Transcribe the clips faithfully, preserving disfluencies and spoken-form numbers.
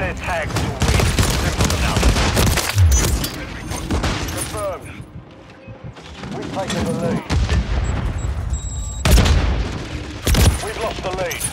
their tags to win. Simple enough. Confirmed. We've taken the lead. We've lost the lead.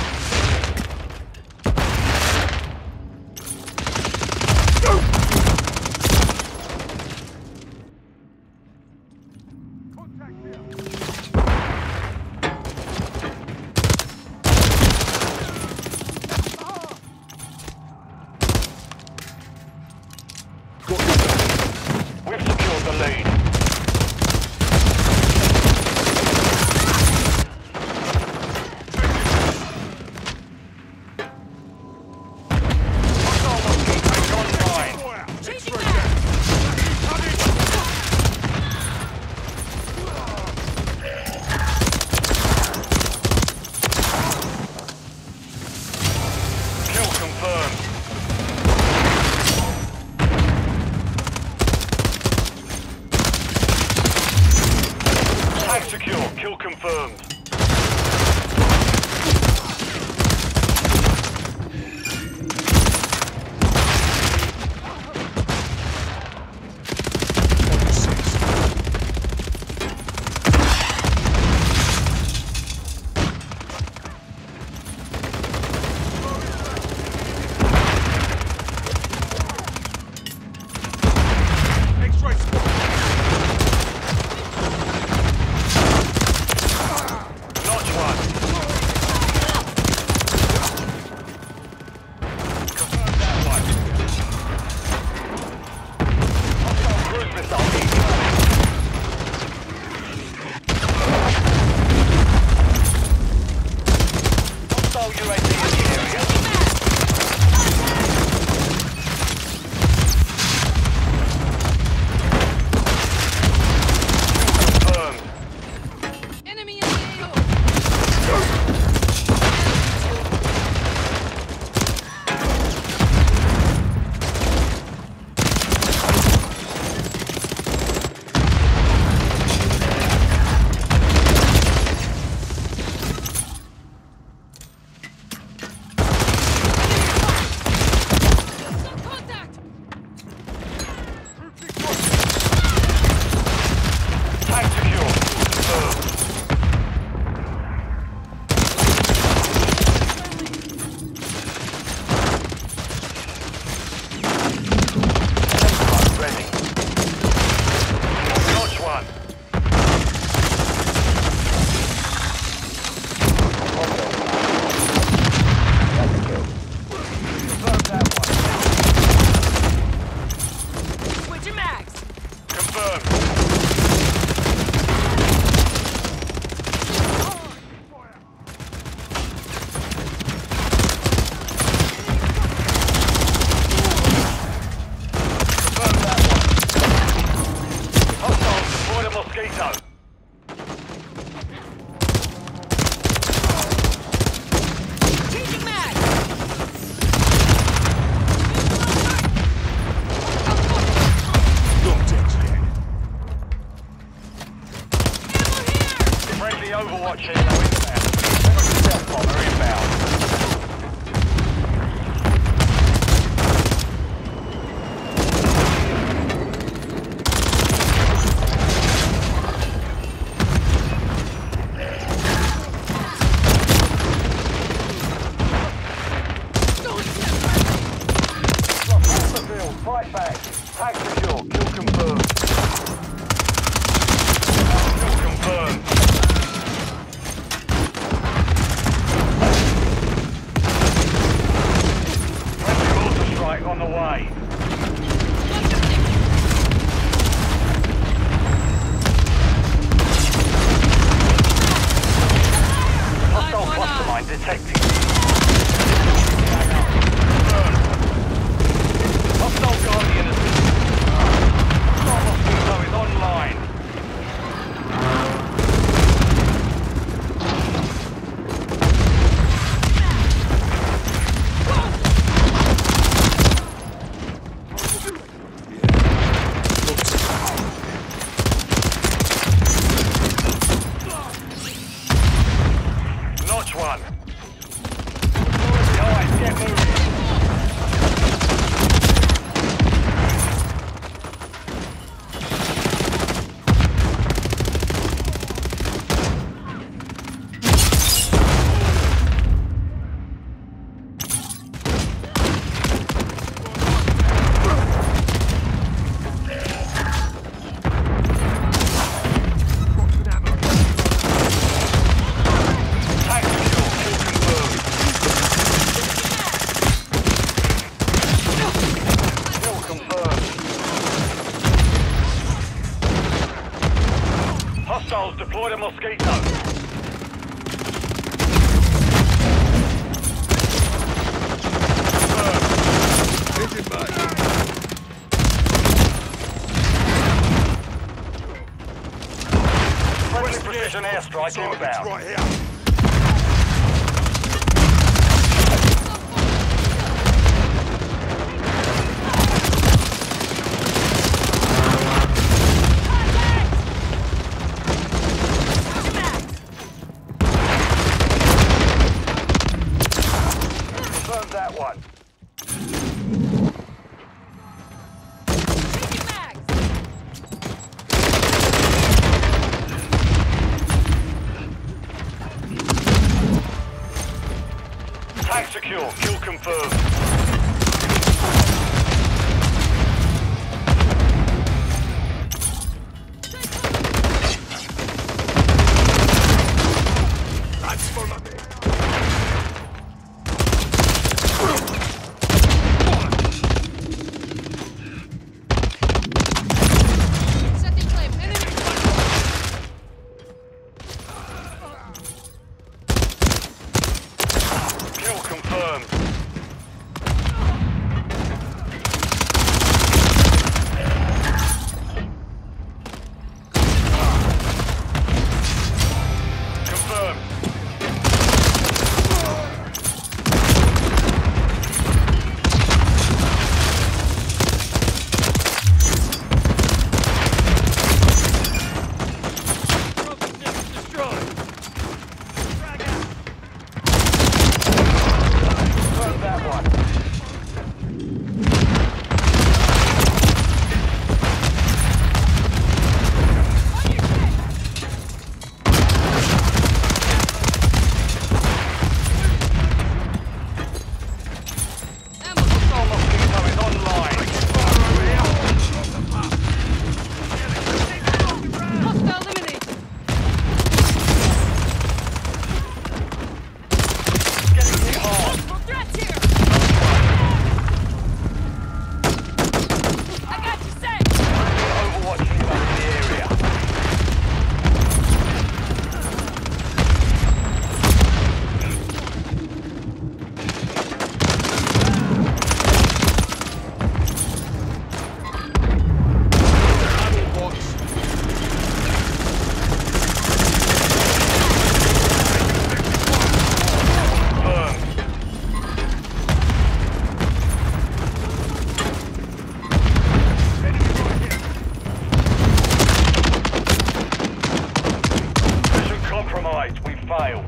Secure. Kill confirmed. Fight back. Tag secure. Kill confirmed. Kill confirmed. Deploy the Mosquito. Friendly precision airstrike inbound. Right here. Confirm that one. Tag secure. Kill confirmed. That's for me. Setting flame. Enemy. Kill confirmed. Confirmed. Confirm that one. Missile Mosquito is online. Hostile eliminated. Getting hit hard. Threats here. I got you set. Overwatch unit up in the area. Confirmed. Mission compromised. We failed.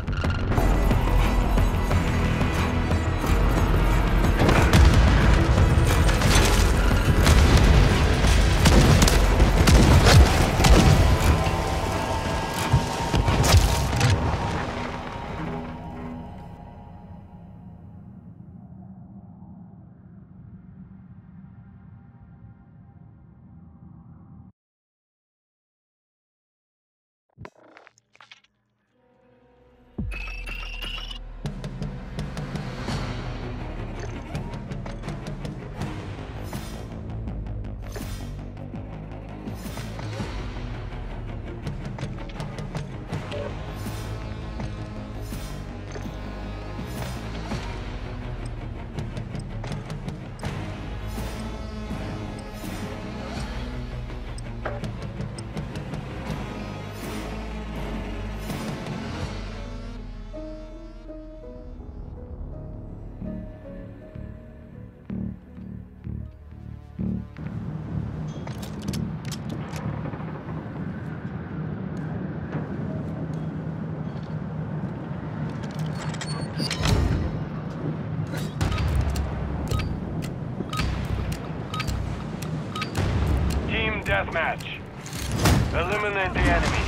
Team deathmatch. Eliminate the enemy.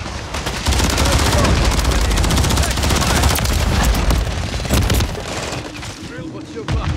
What's your plan?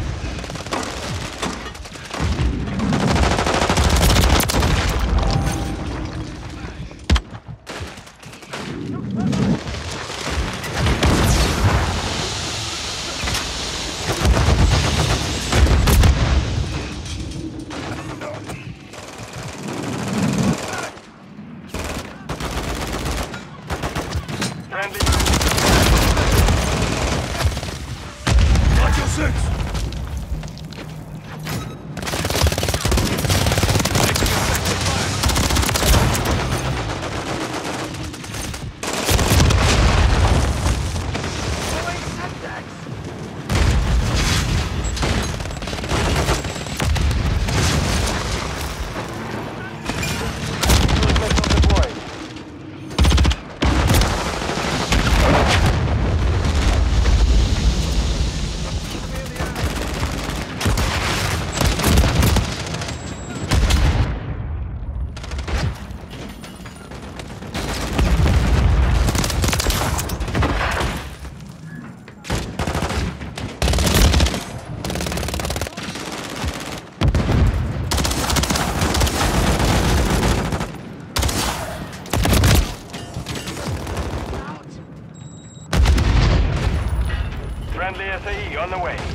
S A E on the way.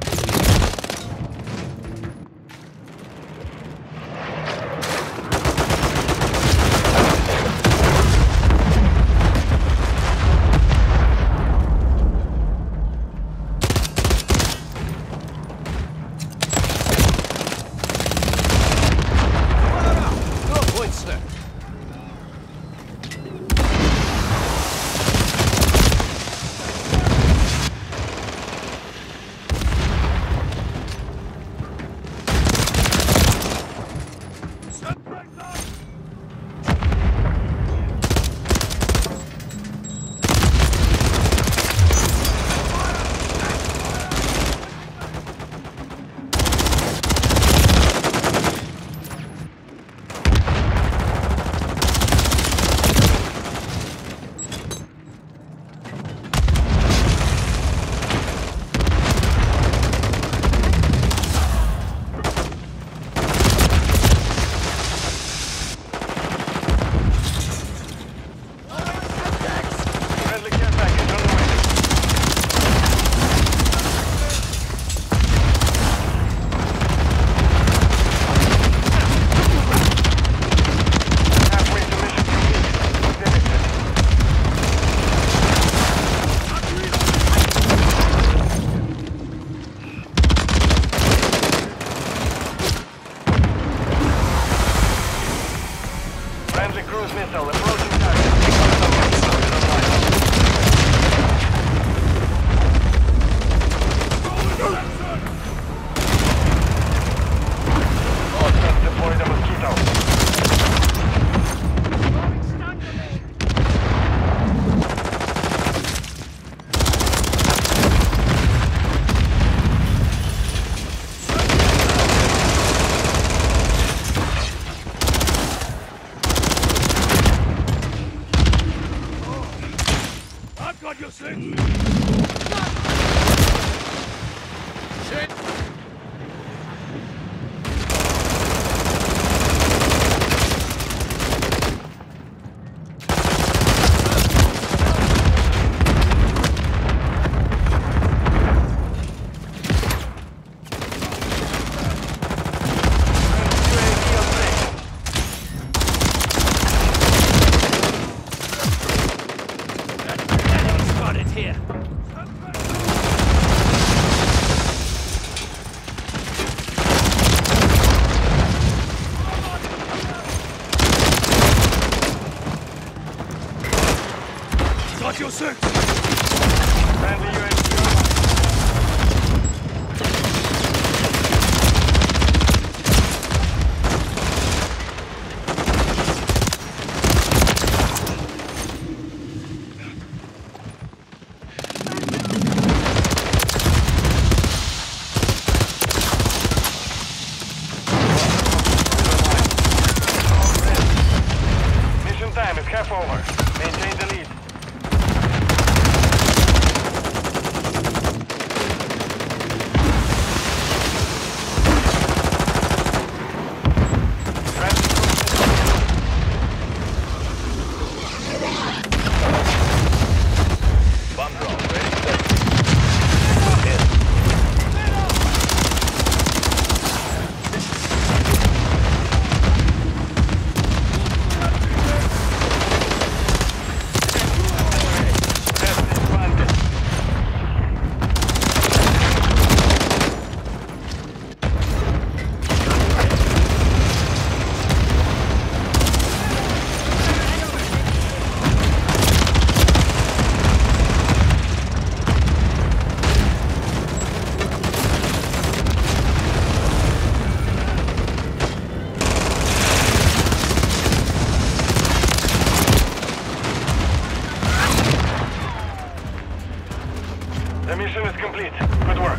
The mission is complete. Good work.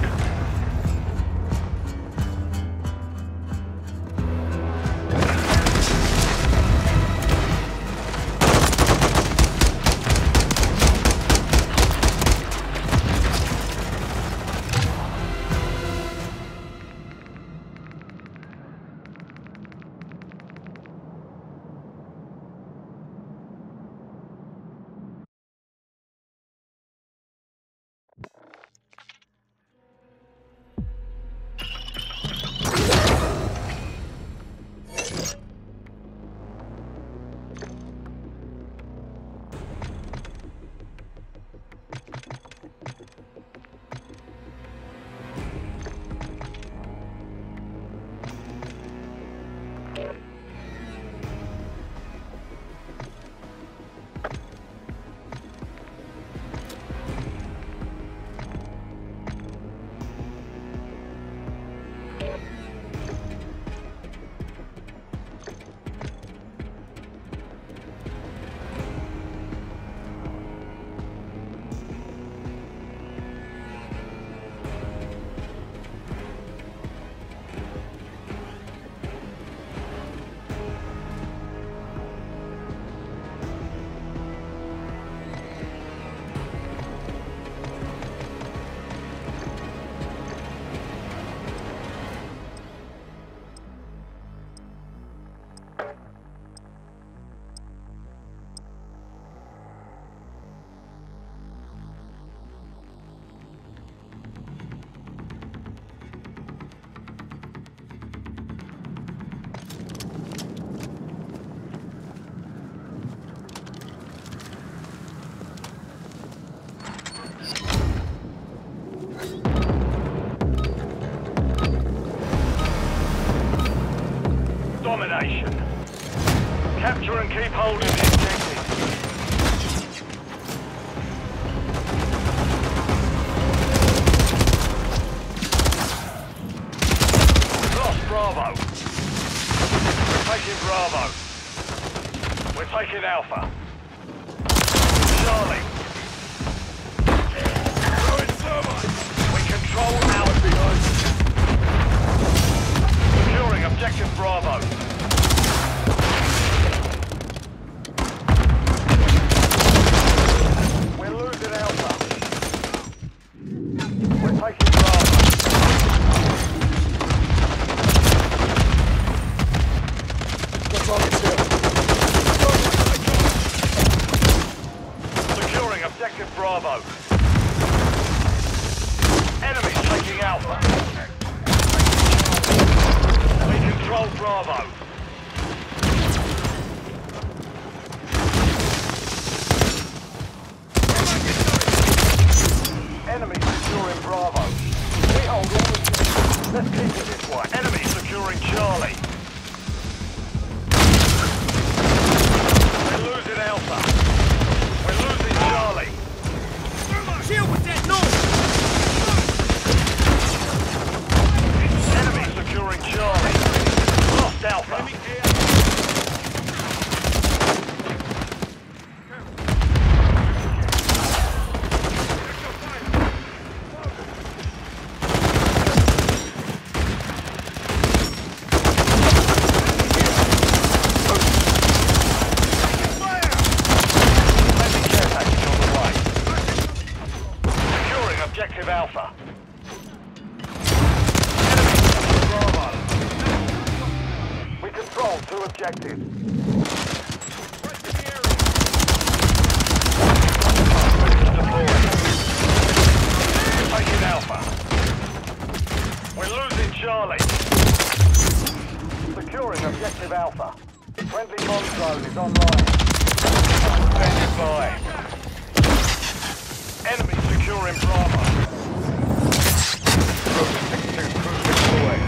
operation. Capture and keep hold of the objective. Lost Bravo. We're taking Bravo. We're taking Alpha. Charlie. Throwing thermite. We control Alpha. Securing objective Bravo. We're losing Alpha. We're taking Bravo. That's all it's here. Securing objective Bravo. Enemies taking Alpha. We control Bravo. Enemy securing Bravo. We hold all the... Let's keep it this way. Enemy securing Charlie. We're losing Alpha. We're losing Charlie. Chill with that noise! Enemy securing Charlie. Lost Alpha. Enemy air. Friendly care package on the way. Securing objective Alpha. Enemy Bravo. We control two objectives. Ready to deploy. Taking Alpha. We're losing Charlie. Securing objective Alpha. Friendly bomb drone is online. Standing by. Enemy securing Bravo. Cruise six two cruising away.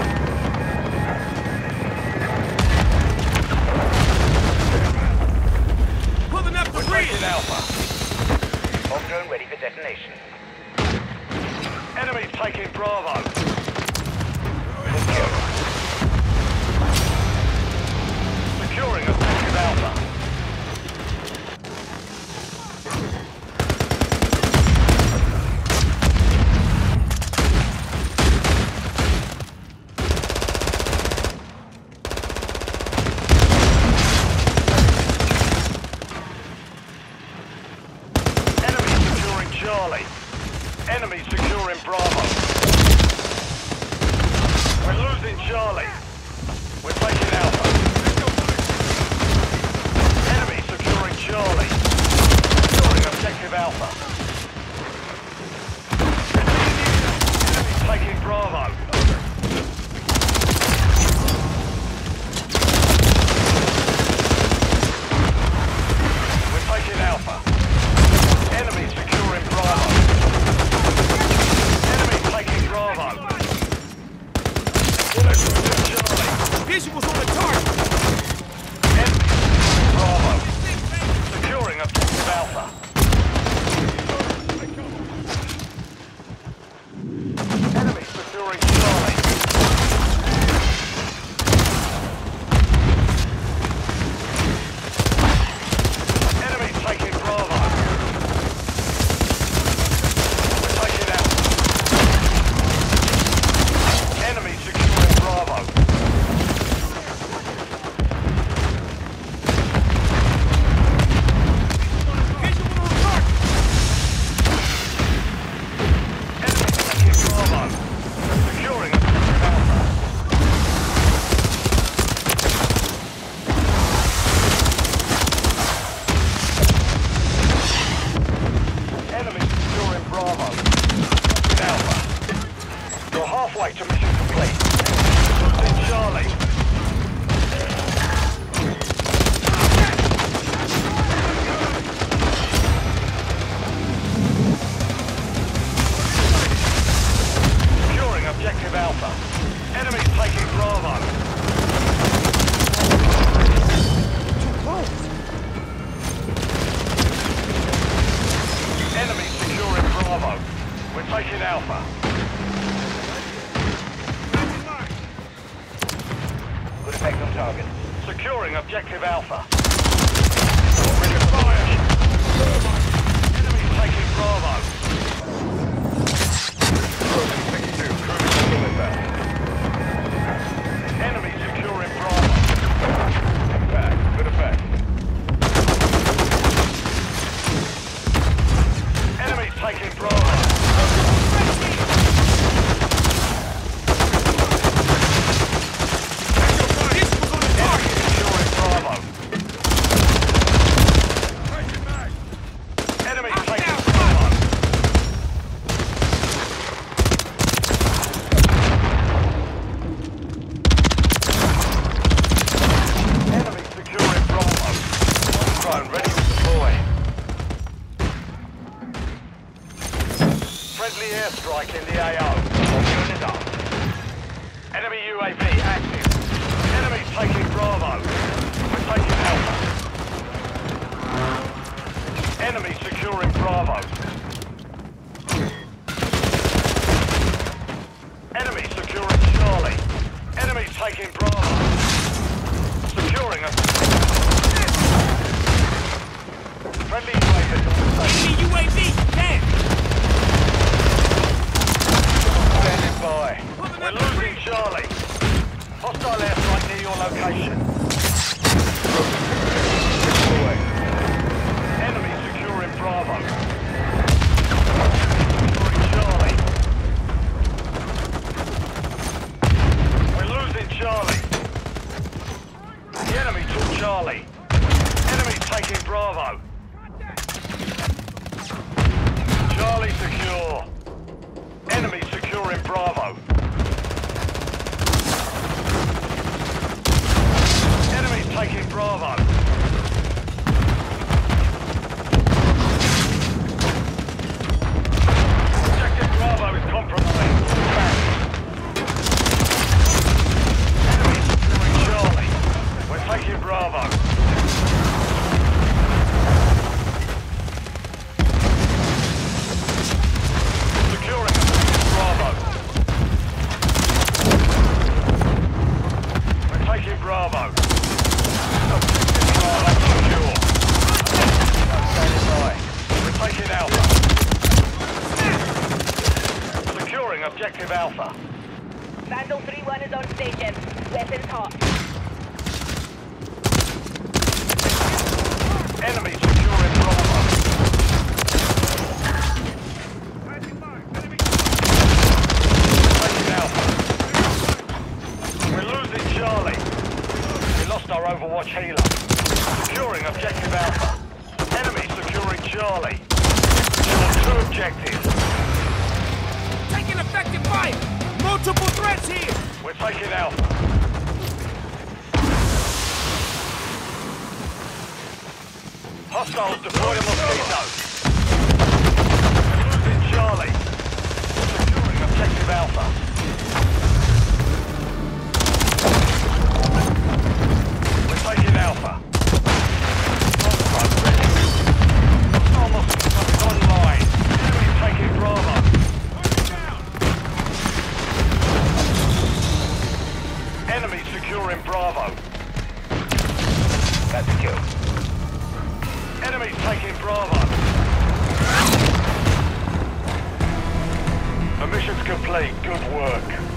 Pulling up the We're bridge! taking Alpha. Bomb drone ready for detonation. Enemies taking Bravo. Securing objective Alpha. Enemy securing Charlie. Enemy securing Bravo. We're losing Charlie. We're taking Alpha. Enemy securing Charlie. Securing objective Alpha. Enemy taking Bravo. We're taking Alpha. Enemy securing Bravo. Enemy taking Bravo. Let's move to Charlie. Visuals on the target! Enemy Bravo. Securing taking Alpha. Good effect on target. Securing objective Alpha. Opening fire. Enemy taking Bravo. sixty-two, cruising still inbound. Enemy securing Bravo. Impact, good effect. Enemy taking Bravo. Airstrike in the A O. All units up. Enemy U A V active. Enemy taking Bravo. We're taking Alpha. Enemy securing Bravo. Enemy securing Charlie. Enemy taking Bravo. Securing us. Friendly U A V. Enemy U A V! Damn! Standing by. We're losing Charlie. Hostile airstrike near your location. Enemy securing Bravo. Securing Charlie. We're losing Charlie. The enemy took Charlie. Enemy taking Bravo. Charlie secure. Enemy securing Bravo. Enemy taking Bravo. Objective Bravo is compromised. Enemy securing Charlie. We're taking Bravo. Securing Bravo. We're taking Bravo. Bravo secure. Standing by. We're taking Alpha. Securing objective Alpha. Vandal three one is on station. Weapons hot. Enemy securing Bravo. Taking Alpha. We're losing Charlie. We lost our Overwatch healer. Securing objective Alpha. Enemy securing Charlie. Secure two objectives. Taking effective fire! Multiple threats here! We're taking Alpha. Hostiles deployed a Mosquito. We're losing Charlie. Securing objective Alpha. We're taking Alpha. Hostile ready. Hostile Mosquito is online. Enemy taking Bravo. Enemy securing Bravo. That's a kill. Enemy taking Bravo. The mission's complete. Good work.